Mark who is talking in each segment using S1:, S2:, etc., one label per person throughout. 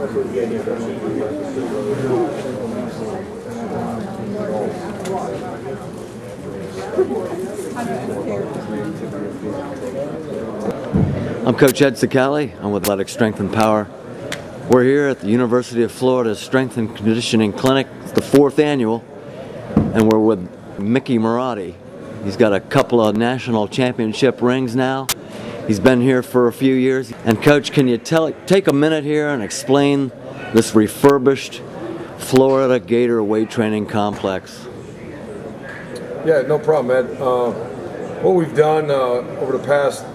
S1: I'm Coach Ed Cicale. I'm with Athletic Strength and Power. We're here at the University of Florida's Strength and Conditioning Clinic. It's the 4th annual, and we're with Mickey Marotti. He's got a couple of national championship rings now. He's been here for a few years. And Coach, can you take a minute here and explain this refurbished Florida Gator weight training complex?
S2: Yeah, no problem, Ed. What we've done over the past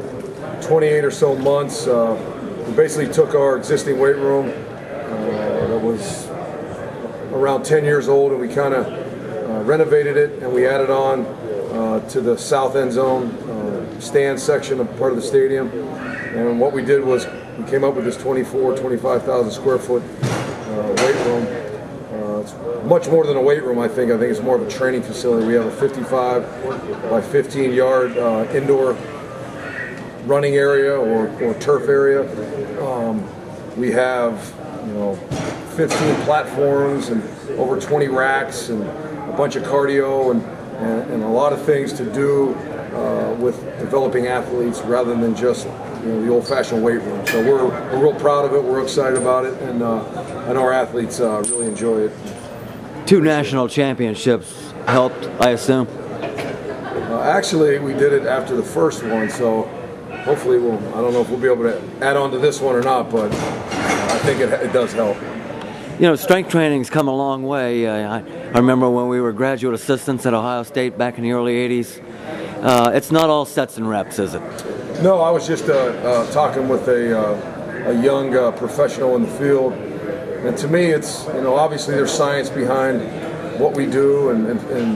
S2: 28 or so months, we basically took our existing weight room that was around 10 years old, and we kind of renovated it, and we added on to the south end zone stand section of part of the stadium. And what we did was we came up with this 25,000 square foot weight room. It's much more than a weight room, I think. I think it's more of a training facility. We have a 55 by 15 yard indoor running area or turf area. We have 15 platforms and over 20 racks and a bunch of cardio and a lot of things to do with developing athletes rather than just the old-fashioned weight room. So we're real proud of it. We're excited about it, and I know our athletes really enjoy it.
S1: 2 national championships helped, I assume?
S2: Actually, we did it after the first one, so hopefully I don't know if we'll be able to add on to this one or not, but I think it does help.
S1: Strength training's come a long way. I remember when we were graduate assistants at Ohio State back in the early 80s. It's not all sets and reps, is it?
S2: No, I was just talking with a young professional in the field, and to me, it's obviously there's science behind what we do, and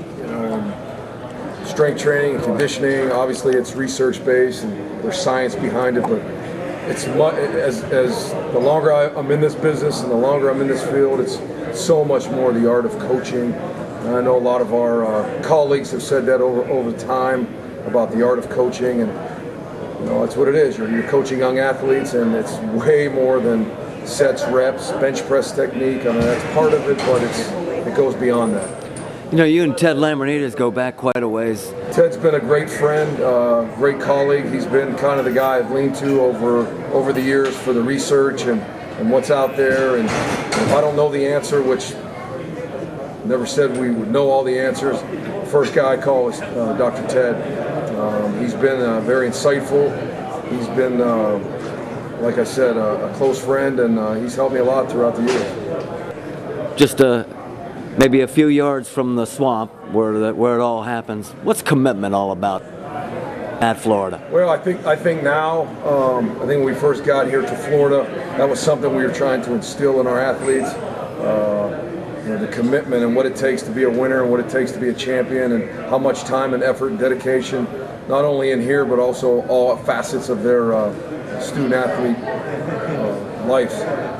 S2: strength training and conditioning. Obviously, it's research based, and there's science behind it, but it's as the longer I'm in this business and the longer I'm in this field, it's so much more the art of coaching. And I know a lot of our colleagues have said that over time about the art of coaching, and that's what it is. You're coaching young athletes, and it's way more than sets, reps, bench press technique. I mean, that's part of it, but it goes beyond that.
S1: You and Ted Lambrinides go back quite a ways.
S2: Ted's been a great friend, great colleague. He's been kind of the guy I've leaned to over the years for the research and what's out there. And if I don't know the answer, which never said we would know all the answers, the first guy I call is Dr. Ted. He's been very insightful. He's been, like I said, a close friend, and he's helped me a lot throughout the years.
S1: Just maybe a few yards from the swamp where it all happens. What's commitment all about at Florida?
S2: Well, I think now, I think when we first got here to Florida, that was something we were trying to instill in our athletes. The commitment and what it takes to be a winner and what it takes to be a champion, and how much time and effort and dedication, not only in here but also all facets of their student athlete life.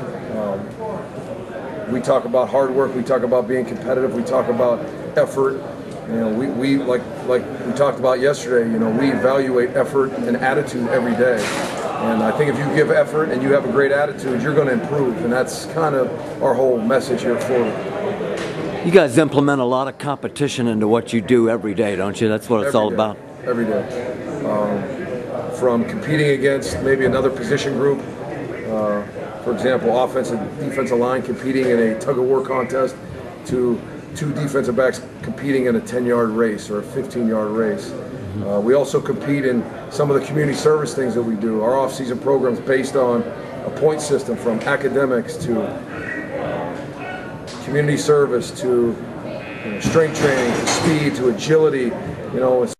S2: We talk about hard work, we talk about being competitive, we talk about effort. We like we talked about yesterday, we evaluate effort and attitude every day. And I think if you give effort and you have a great attitude, you're going to improve. And that's kind of our whole message here at Florida.
S1: You guys implement a lot of competition into what you do every day, don't you? That's what it's all about.
S2: Every day. From competing against maybe another position group, for example, offensive defensive line competing in a tug-of-war contest, to 2 defensive backs competing in a 10-yard race or a 15-yard race. We also compete in some of the community service things that we do. Our off-season programs based on a point system, from academics to community service to strength training to speed to agility.